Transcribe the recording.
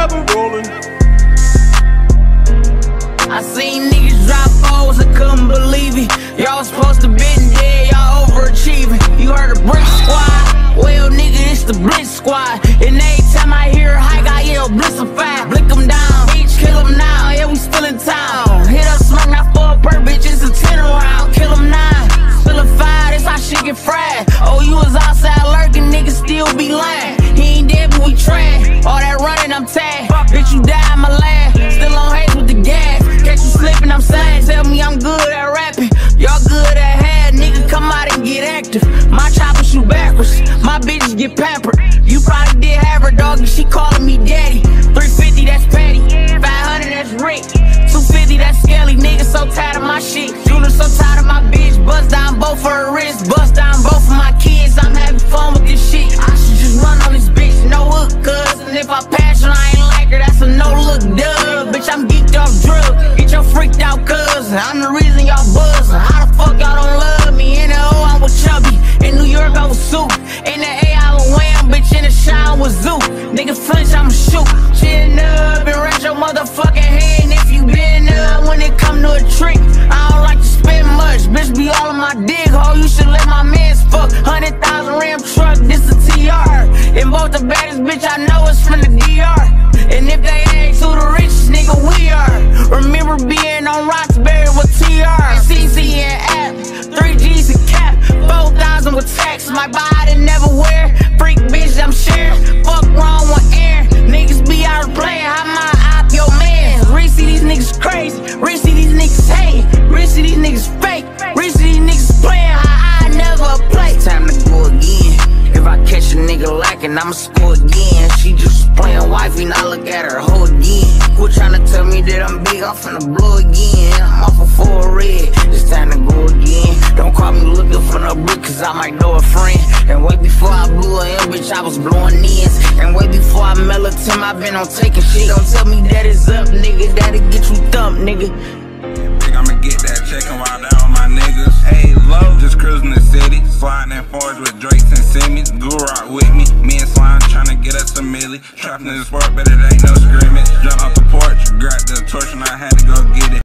forever rolling. I seen niggas drop foes, I couldn't believe it. Y'all supposed to been dead, y'all overachieving. You heard of Brick Squad? Well, nigga, it's the Brick Squad. And every time I hear a hike, I yell Blissify. Blick them down, bitch, kill them now. Yeah, we still in town. Hit up smoke, not for a per, bitch, it's a 10 around. Kill them now, still a 5, that's how shit get fried. Oh, you was outside lurking, niggas still be lying. He ain't dead, but we trash. All that running, I'm tagged. Bitch, you died, my lad. Still on haze with the gas. Catch you slipping, I'm saying. Tell me I'm good at rapping. Y'all good at head, nigga, come out and get active. My chopper shoot backwards, my bitches get pampered. You probably did have her, dog, and she calling me daddy. 350, that's petty. 500, that's Rick. 250, that's Skelly. Nigga so tired of my shit. Junior so tired of my bitch. Bust down both for her wrist. Bust down both for my kids. I'm having fun with this shit. I should just run on this bitch, no hook, cuz. And if I pass her, I ain't like her, that's a no-look dub. Bitch, I'm geeked off drugs. Get your freaked out, cuz. I'm the reason y'all buzz. How the fuck y'all don't love me? In the O, I'm with Chubby. In New York, I was Soup. In the A, I was Wham. Bitch, in the shine was Zoo. Nigga flinch, I'ma shoot. Chin up and raise your motherfucking hand if you been up. When it come to a trick, I don't like to spend much. Bitch, be all on my dick, ho. You should let my mans fuck. 100,000 Ram truck, this a TR. And both the baddest bitch I know is from the DR. And if they ask who the richest nigga we are, remember being on Roxbury with TR, CC and App, 3G's and cap, 4,000 with tax. My body never wear, freak bitch I'm sharing. Fuck wrong with air, niggas be out of playing. How my op your man? Reese, these niggas crazy. Reese, these niggas hate. Reese, these niggas fake. Reese, these niggas playing. I never play. Time to go again. If I catch a nigga lacking, I'ma score again. She just playing wifey, now look at her hoe again. Quit tryna tell me that I'm big, I'm finna blow again. I'm off a 4 red, it's time to go again. Don't call me looking for no brick, cause I might know a friend. And way before I blew her in, bitch, I was blowing ends. And way before I melted him, I been on taking shit. Don't tell me that it's up, nigga, that'll get you thumped, nigga. I'ma get that check and ride down with my niggas. Hey, low, just cruising the city. Sliding in forwards with Drakes and Simmons. Guru rock with me. Me and Slime tryna get us a milli. Trapping in the sport, but it ain't no scrimmage. Jump off the porch, grabbed the torch and I had to go get it.